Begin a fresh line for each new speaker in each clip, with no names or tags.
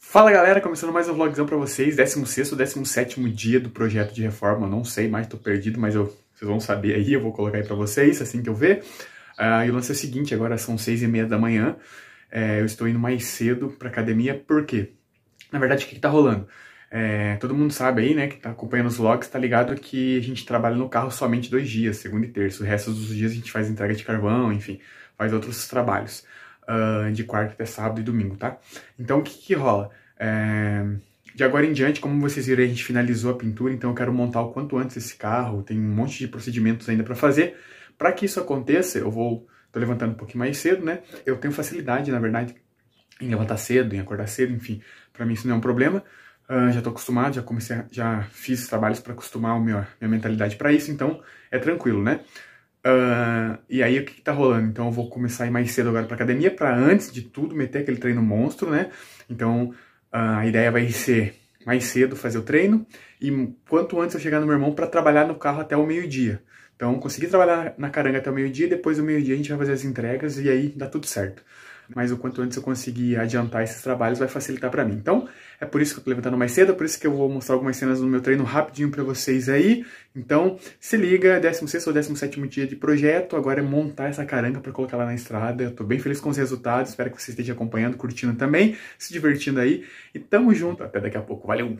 Fala galera, começando mais um vlogzão pra vocês, 16º ou 17º dia do projeto de reforma, eu não sei mais, tô perdido, mas vocês vão saber aí, eu vou colocar aí pra vocês, assim que eu ver. E o lance é o seguinte, agora são 6h30 da manhã, eu estou indo mais cedo pra academia, por quê? Na verdade, o que tá rolando? Todo mundo sabe aí, né, que tá acompanhando os vlogs, tá ligado que a gente trabalha no carro somente 2 dias, segunda e terça, o resto dos dias a gente faz entrega de carvão, enfim, faz outros trabalhos. De quarta até sábado e domingo, tá? Então, o que rola? De agora em diante, como vocês viram, a gente finalizou a pintura, então eu quero montar o quanto antes esse carro, tem um monte de procedimentos ainda para fazer. Para que isso aconteça, tô levantando um pouquinho mais cedo, né? Eu tenho facilidade, na verdade, em levantar cedo, em acordar cedo, enfim, para mim isso não é um problema. Já tô acostumado, já fiz trabalhos para acostumar minha mentalidade para isso, então é tranquilo, né? E aí o que tá rolando? Então eu vou começar a ir mais cedo agora pra academia, pra antes de tudo meter aquele treino monstro, né? Então a ideia vai ser mais cedo fazer o treino e quanto antes eu chegar no meu irmão pra trabalhar no carro até o meio-dia. Então conseguir trabalhar na caranga até o meio-dia, depois do meio-dia a gente vai fazer as entregas e aí dá tudo certo. Mas o quanto antes eu conseguir adiantar esses trabalhos vai facilitar pra mim. Então, é por isso que eu tô levantando mais cedo, é por isso que eu vou mostrar algumas cenas no meu treino rapidinho pra vocês aí. Então, se liga, 16º ou 17º dia de projeto, agora é montar essa caranga pra colocar lá na estrada. Eu tô bem feliz com os resultados, espero que você esteja acompanhando, curtindo também, se divertindo aí. E tamo junto, até daqui a pouco, valeu!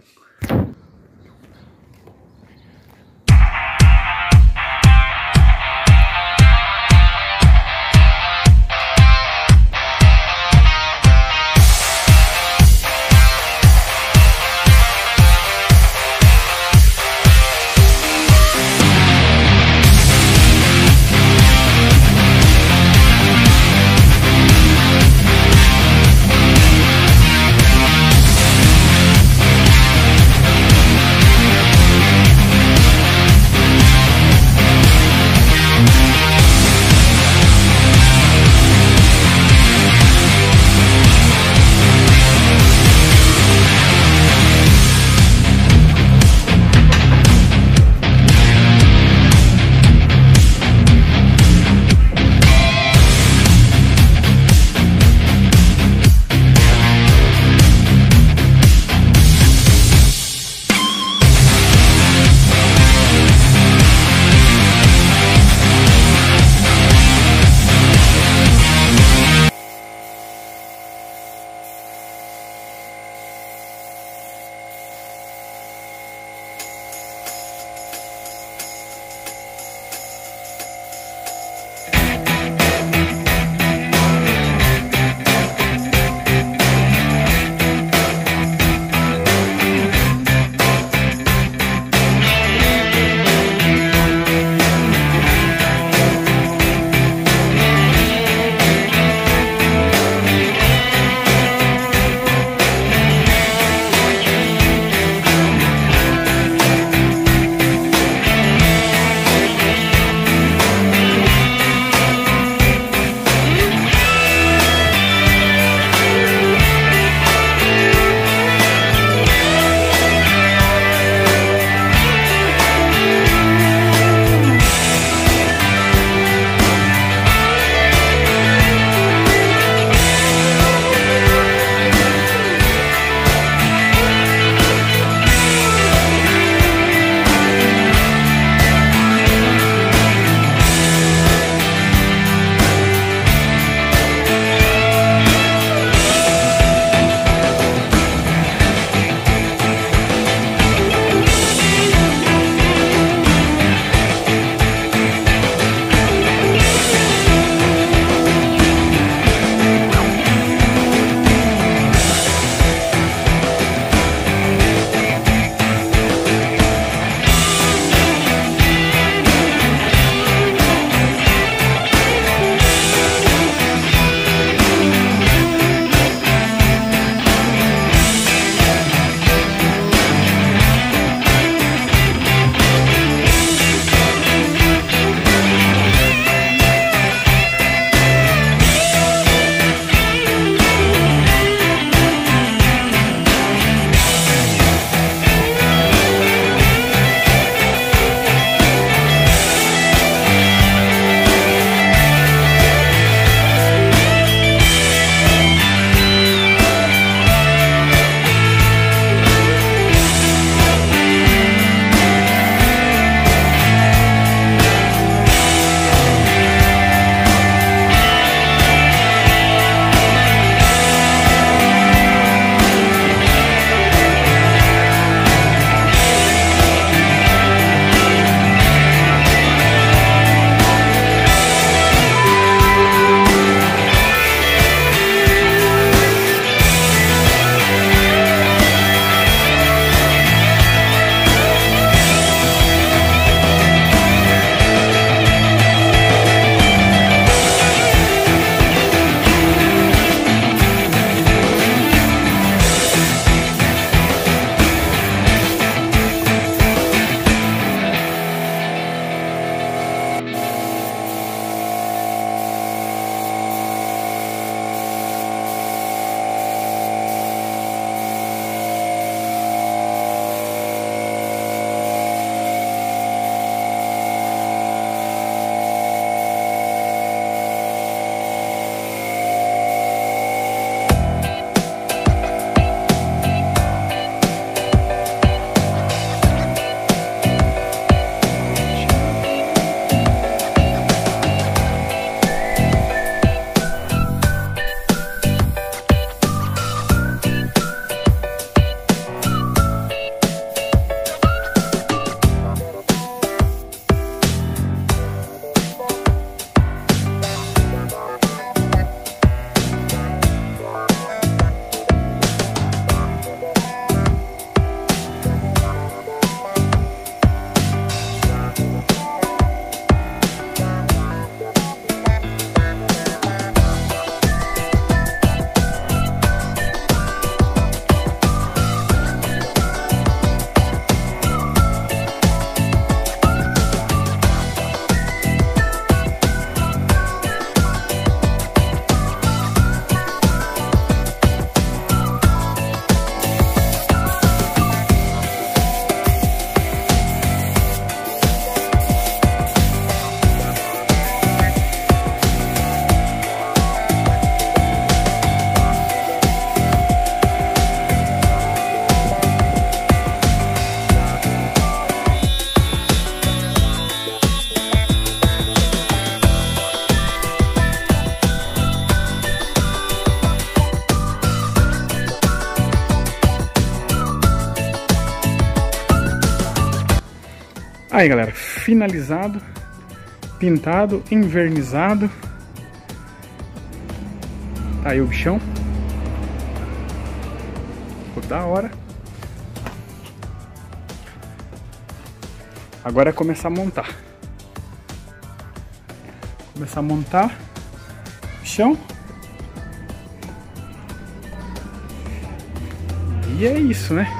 Aí, galera, finalizado, pintado, envernizado. Tá aí o bichão. Ficou da hora. Agora é começar a montar. Começar a montar o bichão. E é isso, né?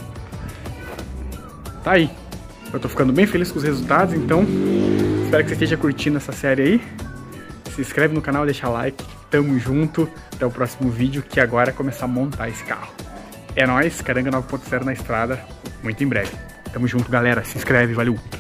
Tá aí. Eu tô ficando bem feliz com os resultados, então espero que você esteja curtindo essa série aí. Se inscreve no canal, deixa like. Tamo junto. Até o próximo vídeo, que agora é começar a montar esse carro. É nóis, Caranga 9.0 na estrada, muito em breve. Tamo junto, galera. Se inscreve, valeu!